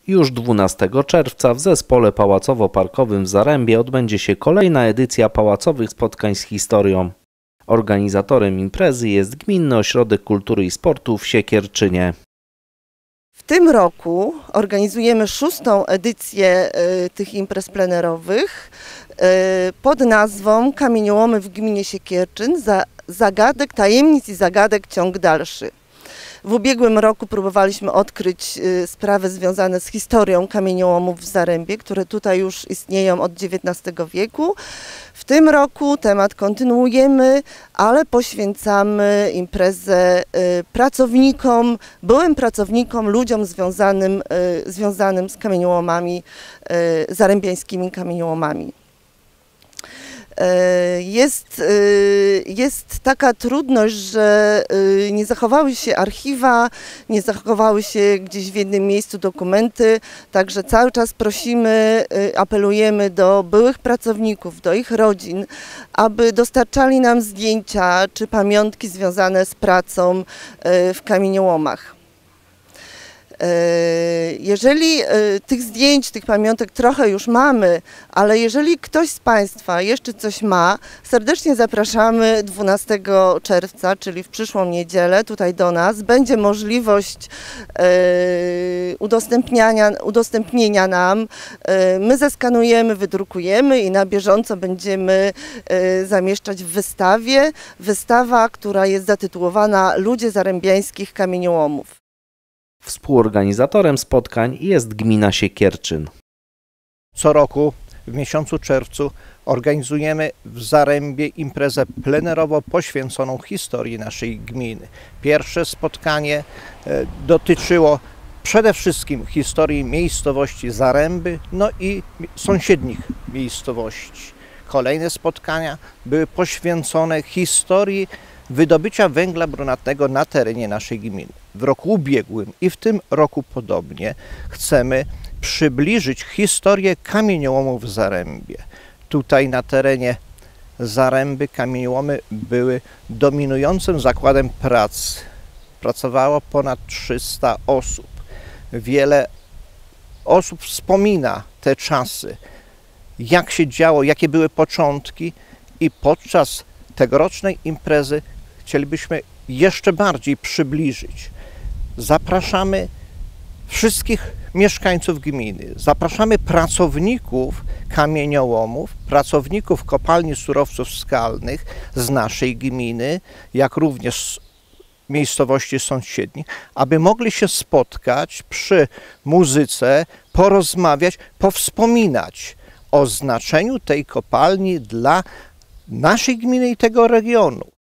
Już 12 czerwca w Zespole Pałacowo-Parkowym w Zarębie odbędzie się kolejna edycja pałacowych spotkań z historią. Organizatorem imprezy jest Gminny Ośrodek Kultury i Sportu w Siekierczynie. W tym roku organizujemy 6. edycję tych imprez plenerowych pod nazwą Kamieniołomy w gminie Siekierczyn, zagadek, tajemnic i zagadek ciąg dalszy. W ubiegłym roku próbowaliśmy odkryć sprawy związane z historią kamieniołomów w Zarębie, które tutaj już istnieją od XIX wieku. W tym roku temat kontynuujemy, ale poświęcamy imprezę pracownikom, byłym pracownikom, ludziom związanym z kamieniołomami, zarębiańskimi kamieniołomami. Jest taka trudność, że nie zachowały się archiwa, nie zachowały się gdzieś w jednym miejscu dokumenty, także cały czas prosimy, apelujemy do byłych pracowników, do ich rodzin, aby dostarczali nam zdjęcia czy pamiątki związane z pracą w kamieniołomach. Jeżeli tych zdjęć, tych pamiątek trochę już mamy, ale jeżeli ktoś z Państwa jeszcze coś ma, serdecznie zapraszamy 12 czerwca, czyli w przyszłą niedzielę tutaj do nas. Będzie możliwość udostępnienia nam. My zeskanujemy, wydrukujemy i na bieżąco będziemy zamieszczać w wystawie. Wystawa, która jest zatytułowana Ludzie zarębiańskich kamieniołomów. Współorganizatorem spotkań jest gmina Siekierczyn. Co roku w miesiącu czerwcu organizujemy w Zarębie imprezę plenerową poświęconą historii naszej gminy. Pierwsze spotkanie dotyczyło przede wszystkim historii miejscowości Zaręby, no i sąsiednich miejscowości. Kolejne spotkania były poświęcone historii wydobycia węgla brunatnego na terenie naszej gminy. W roku ubiegłym i w tym roku podobnie chcemy przybliżyć historię kamieniołomów w Zarębie. Tutaj na terenie Zaręby kamieniołomy były dominującym zakładem pracy. Pracowało ponad 300 osób. Wiele osób wspomina te czasy, jak się działo, jakie były początki, i podczas tegorocznej imprezy chcielibyśmy jeszcze bardziej przybliżyć. Zapraszamy wszystkich mieszkańców gminy, zapraszamy pracowników kamieniołomów, pracowników kopalni surowców skalnych z naszej gminy, jak również miejscowości sąsiednich, aby mogli się spotkać przy muzyce, porozmawiać, powspominać o znaczeniu tej kopalni dla naszej gminy i tego regionu.